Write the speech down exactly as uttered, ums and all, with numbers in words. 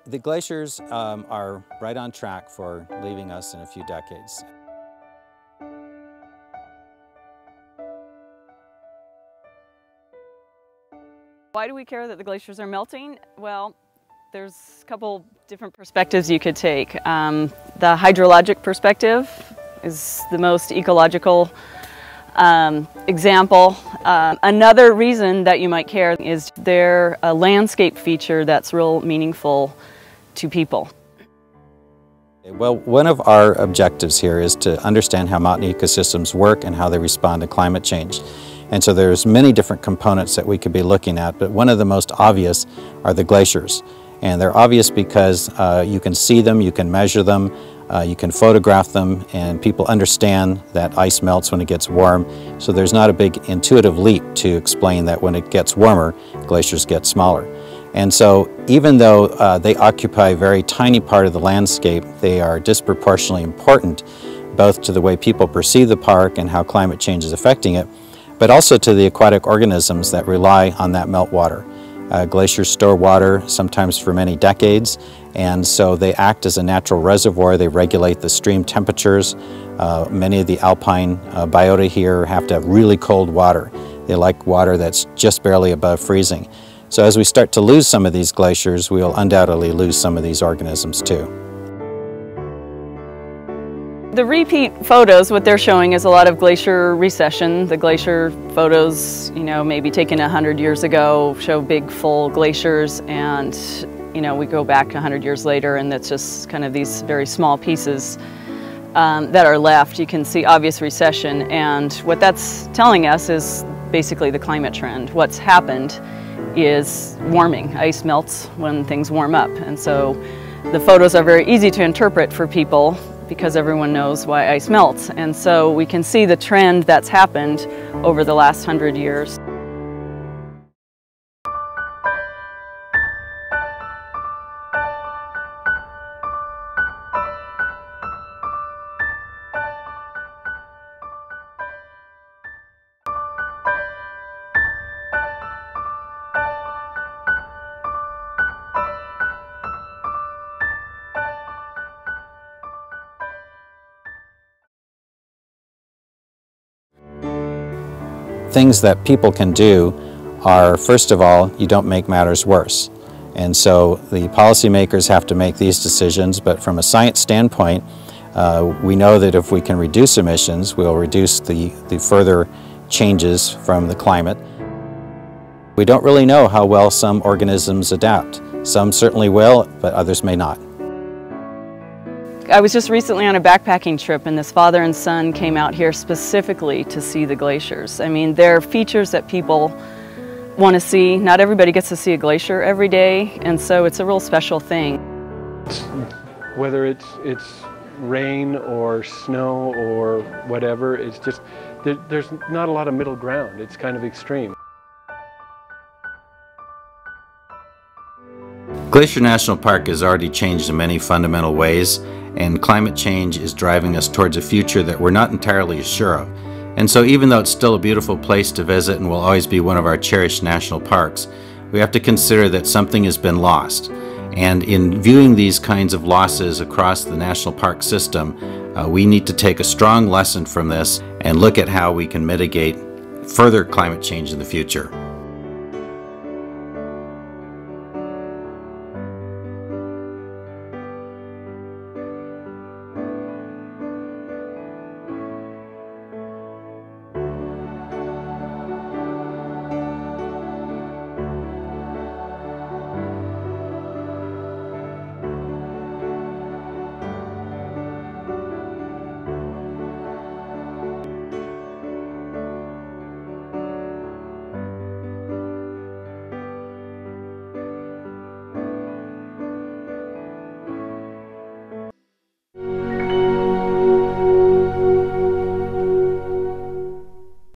The glaciers um, are right on track for leaving us in a few decades. Why do we care that the glaciers are melting? Well, there's a couple different perspectives you could take. Um, the hydrologic perspective is the most ecological um, example. Uh, another reason that you might care is they're a landscape feature that's real meaningful to people. Well, one of our objectives here is to understand how mountain ecosystems work and how they respond to climate change. And so there's many different components that we could be looking at, but one of the most obvious are the glaciers. And they're obvious because uh, you can see them, you can measure them, uh, you can photograph them, and people understand that ice melts when it gets warm. So there's not a big intuitive leap to explain that when it gets warmer, glaciers get smaller. And so even though uh, they occupy a very tiny part of the landscape, they are disproportionately important both to the way people perceive the park and how climate change is affecting it, but also to the aquatic organisms that rely on that meltwater. Uh, glaciers store water sometimes for many decades, and so they act as a natural reservoir. They regulate the stream temperatures. Uh, many of the alpine uh, biota here have to have really cold water. They like water that's just barely above freezing. So as we start to lose some of these glaciers, we will undoubtedly lose some of these organisms too. The repeat photos, what they're showing is a lot of glacier recession. The glacier photos, you know, maybe taken a hundred years ago, show big full glaciers, and you know, we go back a hundred years later and it's just kind of these very small pieces um, that are left. You can see obvious recession, and what that's telling us is basically the climate trend. What's happened is warming. Ice melts when things warm up, and so the photos are very easy to interpret for people because everyone knows why ice melts, and so we can see the trend that's happened over the last hundred years. Things that people can do are, first of all, you don't make matters worse. And so the policymakers have to make these decisions, but from a science standpoint, uh, we know that if we can reduce emissions, we'll reduce the, the further changes from the climate. We don't really know how well some organisms adapt. Some certainly will, but others may not. I was just recently on a backpacking trip, and this father and son came out here specifically to see the glaciers. I mean, they're features that people want to see. Not everybody gets to see a glacier every day, and so it's a real special thing. Whether it's, it's rain or snow or whatever, it's just, there, there's not a lot of middle ground. It's kind of extreme. Glacier National Park has already changed in many fundamental ways, and climate change is driving us towards a future that we're not entirely sure of. And so even though it's still a beautiful place to visit and will always be one of our cherished national parks, we have to consider that something has been lost. And in viewing these kinds of losses across the national park system, uh, we need to take a strong lesson from this and look at how we can mitigate further climate change in the future.